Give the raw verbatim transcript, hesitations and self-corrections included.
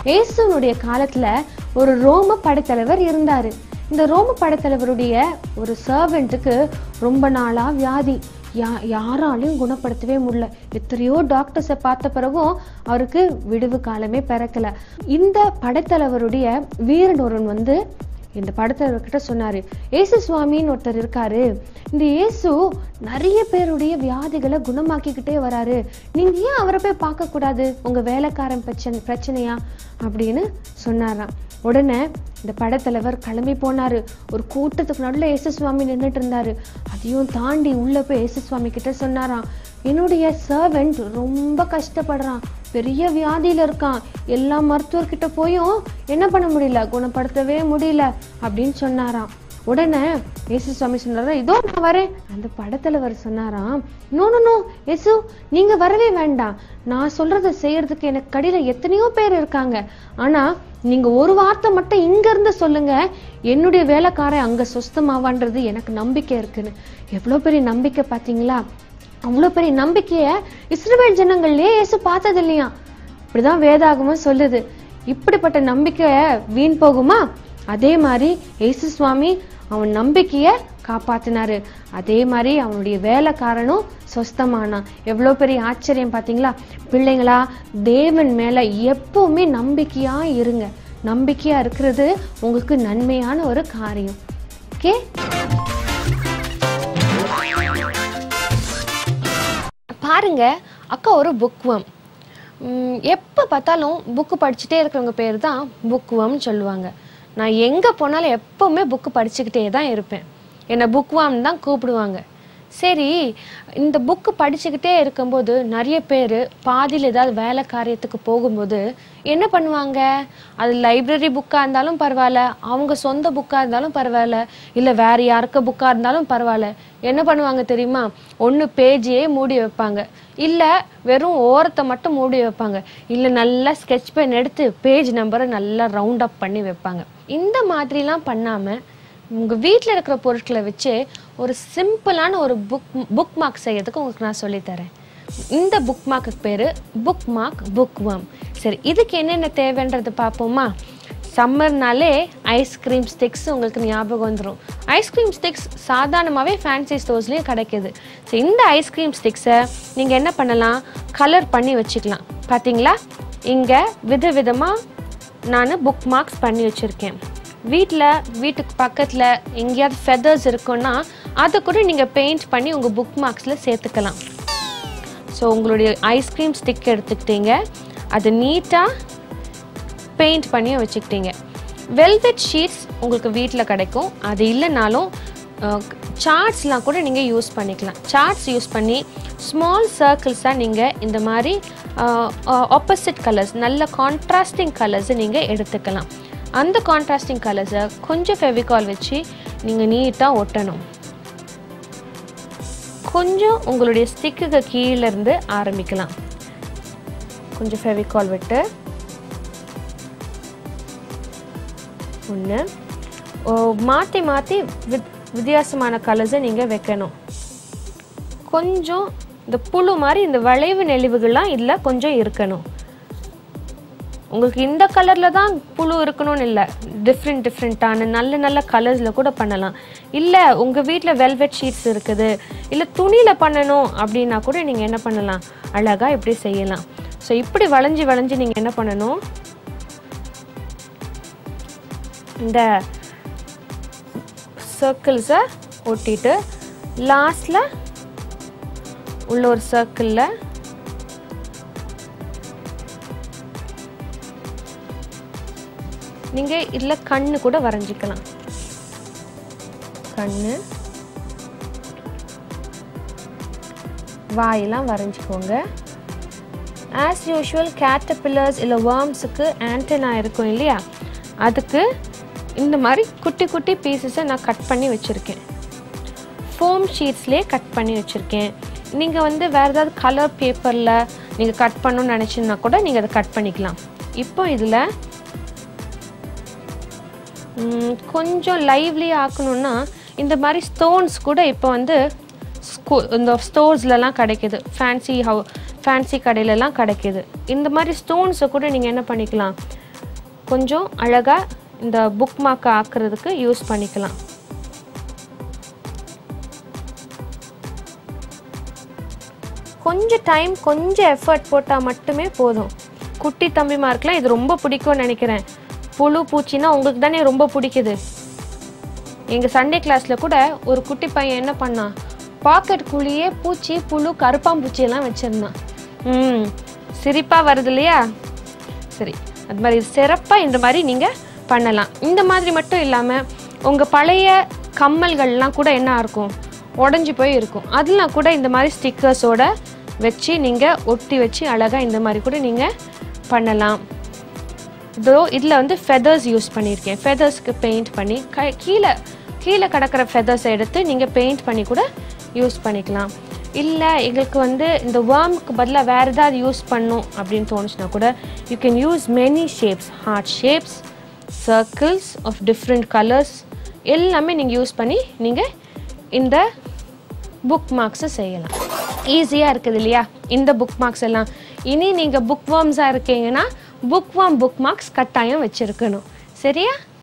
இயேசுனுடைய காலத்துல ஒரு ரோம படைத்தலைவர் இருந்தாரு. இந்த ரோம படைத்தலைவருடைய ஒரு சர்வெண்ட்டுக்கு ரொம்ப நாளா வியாதி, யா யாராலையும் குணப்படுத்தவே முடியல. எத்தனையோ டாக்டர்ஸை பார்த்த பிறகும் அவருக்கு விடுவு காலமே பிறக்கல. இந்த படைத்தலைவருடைய வீரன் ஒருவன் வந்து இந்த படைத்தலைவர்கிட்ட சொன்னாரு, ஏசு சுவாமின்னு ஒருத்தர் இருக்காரு, இந்த இயேசு நிறைய பேருடைய வியாதிகளை குணமாக்கிக்கிட்டே வராரு, நீங்க ஏன் அவரை போய் பார்க்க கூடாது, உங்க வேலைக்காரன் பிரச்சனை பிரச்சனையா அப்படின்னு சொன்னாராம். உடனே இந்த படைத்தலைவர் கிளம்பி போனாரு. ஒரு கூட்டத்துக்கு நடுவில் இயேசு சுவாமி நின்றுட்டு இருந்தாரு. அதையும் தாண்டி உள்ள போய் இயேசு சுவாமி கிட்ட சொன்னாராம், என்னுடைய சர்வெண்ட் ரொம்ப கஷ்டப்படுறான், பெரிய வியாதியில இருக்கான், எல்லா மருத்துவர்கிட்ட போயும் என்ன பண்ண முடியல, குணப்படுத்தவே முடியல அப்படின்னு சொன்னாராம். உடனே இயேசு சுவாமி சொன்னாரா, இதோ நான் வரேன். அந்த படைத்தலைவர் சொன்னாராம், நோ நோ நோ இயேசு, நீங்க வரவே வேண்டாம், நான் சொல்றதை செய்யறதுக்கு எனக்கு கடியில எத்தனையோ பேர் இருக்காங்க, ஆனா நீங்க ஒரு வார்த்தை மட்டும் இங்க இருந்து சொல்லுங்க, என்னுடைய வேலைக்காரன் அங்க சுஸ்தமாவான்றது எனக்கு நம்பிக்கை இருக்குன்னு. எவ்வளவு பெரிய நம்பிக்கை பாத்தீங்களா? அவ்வளவு பெரிய நம்பிக்கைய இஸ்ரவேல் ஜனங்கள்லயே இயேசு பார்த்தது இல்லையா? இப்படிதான் வேதாகமும் சொல்லுது. இப்படிப்பட்ட நம்பிக்கை வீண் போகுமா? அதே மாதிரி இயேசு சுவாமி அவன் நம்பிக்கைய காப்பாத்தினாரு. அதே மாதிரி அவனுடைய வேலைக்காரனும் சொஸ்தமானான். எவ்வளவு பெரிய ஆச்சரியம் பாத்தீங்களா? பிள்ளைங்களா, தேவன் மேல எப்பவுமே நம்பிக்கையா இருங்க. நம்பிக்கையா இருக்கிறது உங்களுக்கு நன்மையான ஒரு காரியம். ஓகே, பாருங்க, அக்கா ஒரு புக்வம். எப்போ பார்த்தாலும் புக்கு படிச்சுட்டே இருக்கிறவங்க பேர் தான் புக்வம்னு சொல்லுவாங்க. நான் எங்கே போனாலும் எப்போவுமே புக்கு படிச்சுக்கிட்டே தான் இருப்பேன். என்னை புக்வாம் தான் கூப்பிடுவாங்க. சரி, இந்த புக்கு படிச்சுக்கிட்டே இருக்கும்போது நிறைய பேர் பாதியில் ஏதாவது வேலை காரியத்துக்கு போகும்போது என்ன பண்ணுவாங்க, அது லைப்ரரி புக்காக இருந்தாலும் பரவாயில்ல, அவங்க சொந்த புக்காக இருந்தாலும் பரவாயில்ல, இல்லை வேறு யாருக்கு புக்காக இருந்தாலும் பரவாயில்ல, என்ன பண்ணுவாங்க தெரியுமா? ஒன்று பேஜையே மூடி வைப்பாங்க, இல்லை வெறும் ஓரத்தை மட்டும் மூடி வைப்பாங்க, இல்லை நல்லா ஸ்கெட்ச் பென் எடுத்து பேஜ் நம்பரை நல்லா ரவுண்ட் அப் பண்ணி வைப்பாங்க. இந்த மாதிரிலாம் பண்ணாமல் உங்கள் வீட்டில் இருக்கிற பொருட்களை வச்சு ஒரு சிம்பிளான ஒரு புக் புக் மார்க் செய்யறதுக்கு உங்களுக்கு நான் சொல்லித்தரேன். இந்த புக் மார்க்கு பேர் புக் மார்க் புக்வர்ம். சரி, இதுக்கு என்னென்ன தேவைன்றது பார்ப்போமா? சம்மர்னாலே ஐஸ்கிரீம் ஸ்டிக்ஸ் உங்களுக்கு ஞாபகம் வந்துடும். ஐஸ்கிரீம் ஸ்டிக்ஸ் சாதாரணமாகவே ஃபேன்சி ஸ்டோர்ஸ்லேயும் கிடைக்கிது. ஸோ இந்த ஐஸ்கிரீம் ஸ்டிக்ஸை நீங்கள் என்ன பண்ணலாம், கலர் பண்ணி வச்சுக்கலாம். பார்த்தீங்களா, இங்கே விதவிதமாக நான் புக் மார்க்ஸ் பண்ணி வச்சுருக்கேன். வீட்டில் வீட்டுக்கு பக்கத்தில் எங்கேயாவது ஃபெதர்ஸ் இருக்குன்னா அதை கூட நீங்கள் பெயிண்ட் பண்ணி உங்கள் புக் மார்க்ஸில் சேர்த்துக்கலாம். ஸோ உங்களுடைய ஐஸ்கிரீம் ஸ்டிக் எடுத்துக்கிட்டீங்க, அதை நீட்டாக பெயிண்ட் பண்ணி வச்சுக்கிட்டீங்க. வெல்வெட் ஷீட்ஸ் உங்களுக்கு வீட்டில் கிடைக்கும், அது இல்லைனாலும் சார்ட்ஸ்லாம் கூட நீங்கள் யூஸ் பண்ணிக்கலாம். சார்ட்ஸ் யூஸ் பண்ணி ஸ்மால் சர்க்கிள்ஸாக நீங்கள் இந்த மாதிரி ஆப்போசிட் கலர்ஸ், நல்ல கான்ட்ராஸ்டிங் கலர்ஸை நீங்கள் எடுத்துக்கலாம். அந்த கான்ட்ராஸ்டிங் கலர்ஸை கொஞ்சம் ஃபெவிகால் வச்சு நீங்கள் நீட்டாக ஒட்டணும். கொஞ்சம் உங்களுடைய ஸ்டிக்குக்கு கீழேருந்து ஆரம்பிக்கலாம். கொஞ்சம் ஃபெவிகால் விட்டு ஒன்று மாற்றி மாற்றி வித் வித்தியாசமான கலர்ஸை நீங்கள் வைக்கணும். கொஞ்சம் இந்த புழு மாதிரி இந்த வளைவு நெளிவுகள்லாம் இதில் கொஞ்சம் இருக்கணும். உங்களுக்கு இந்த கலரில் தான் புழு இருக்கணும்னு இல்லை, டிஃப்ரெண்ட் டிஃப்ரெண்ட்டான நல்ல நல்ல கலர்ஸில் கூட பண்ணலாம். இல்லை உங்கள் வீட்டில் வெல்வெட் ஷீட்ஸ் இருக்குது, இல்லை துணியில் பண்ணணும் அப்படின்னா கூட நீங்கள் என்ன பண்ணலாம், அழகாக இப்படி செய்யலாம். ஸோ இப்படி வளைஞ்சி வளைஞ்சி நீங்கள் என்ன பண்ணணும், இந்த சர்க்கிள்ஸை ஒட்டிட்டு லாஸ்டில் உள்ள ஒரு சர்க்கிளில் நீங்கள் இதில் கண்ணு கூட வரைஞ்சிக்கலாம். கண்ணு, வாயெல்லாம் வரைஞ்சிக்கோங்க. ஆஸ் யூஷுவல் கேட்டர்பில்லர்ஸ் இல்லை வேர்ம்ஸுக்கு ஆண்டனா இருக்கும் இல்லையா, அதுக்கு இந்த மாதிரி குட்டி குட்டி பீசஸை நான் கட் பண்ணி வச்சுருக்கேன். ஃபோம் ஷீட்ஸ்லேயே கட் பண்ணி வச்சுருக்கேன். நீங்கள் வந்து வேறு ஏதாவது கலர் பேப்பரில் நீங்கள் கட் பண்ணணும்னு நினச்சிங்கன்னா கூட நீங்கள் அதை கட் பண்ணிக்கலாம். இப்போ இதில் கொஞ்சம் லைவ்லி ஆக்கணும்னா இந்த மாதிரி ஸ்டோன்ஸ் கூட இப்போ வந்து ஸ்கூ இந்த ஸ்டோர்ஸ்லலாம் கிடைக்கிது, ஃபேன்சி ஹவு ஃபேன்சி கடையிலலாம் கிடைக்கிது. இந்த மாதிரி ஸ்டோன்ஸை கூட நீங்கள் என்ன பண்ணிக்கலாம், கொஞ்சம் அழகாக இந்த புக் மார்க்கை ஆக்குறதுக்கு யூஸ் பண்ணிக்கலாம். கொஞ்சம் டைம் கொஞ்சம் எஃபர்ட் போட்டால் மட்டுமே போதும். குட்டி தம்பிமாருக்குலாம் இது ரொம்ப பிடிக்கும்னு நினைக்கிறேன். புழு பூச்சின்னா உங்களுக்கு தானே ரொம்ப பிடிக்குது. எங்கள் சண்டே கிளாஸில் கூட ஒரு குட்டி பையன் என்ன பண்ணான், பாக்கெட்டுக்குள்ளேயே பூச்சி புழு கருப்பாம்பூச்சியெல்லாம் வச்சுருந்தான். ம் சிரிப்பாக வருது இல்லையா? சரி, அது மாதிரி சிறப்பாக இந்த மாதிரி நீங்கள் பண்ணலாம். இந்த மாதிரி மட்டும் இல்லாமல் உங்கள் பழைய கம்மல்கள்லாம் கூட என்ன இருக்கும், உடஞ்சி போய் இருக்கும். அதெல்லாம் கூட இந்த மாதிரி ஸ்டிக்கர்ஸோட வச்சு நீங்கள் ஒட்டி வச்சு அழகாக இந்த மாதிரி கூட நீங்கள் பண்ணலாம். இதோ இதில் வந்து ஃபெதர்ஸ் யூஸ் பண்ணியிருக்கேன். ஃபெதர்ஸ்க்கு பெயிண்ட் பண்ணி க கீழே கீழே கிடக்கிற ஃபெதர்ஸை எடுத்து நீங்கள் பெயிண்ட் பண்ணி கூட யூஸ் பண்ணிக்கலாம். இல்லை எங்களுக்கு வந்து இந்த வேர்முக்கு பதிலாக வேறு ஏதாவது யூஸ் பண்ணும் அப்படின்னு தோணுச்சுன்னா கூட you can use many shapes, heart shapes, circles of different colours எல்லாமே நீங்கள் யூஸ் பண்ணி நீங்கள் இந்த புக் மார்க்ஸை செய்யலாம். ஈஸியாக இருக்குது இல்லையா இந்த புக் மார்க்ஸ் எல்லாம்? இனி நீங்கள் புக் வார்ம்ஸாக இருக்கீங்கன்னா புக் வார்ம் புக் மார்க்ஸ் கட்டாயம் வச்சுருக்கணும். சரியா?